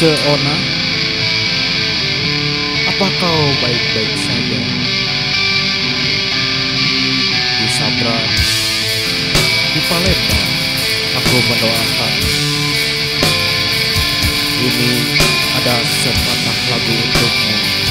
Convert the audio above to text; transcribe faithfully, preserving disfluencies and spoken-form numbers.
Ceona, apa kau baik-baik saja? Di Sabra, di Palembang, aku mendoakan. Ini ada sepatah lagu untukmu.